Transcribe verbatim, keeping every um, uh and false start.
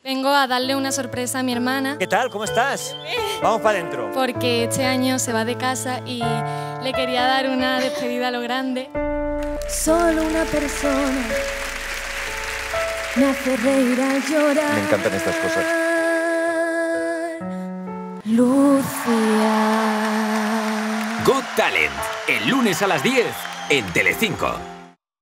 Vengo a darle una sorpresa a mi hermana. ¿Qué tal? ¿Cómo estás? Vamos para adentro. Porque este año se va de casa y le quería dar una despedida a lo grande. Solo una persona me hace reír al llorar. Me encantan estas cosas. Lucía. Got Talent, el lunes a las diez en Telecinco.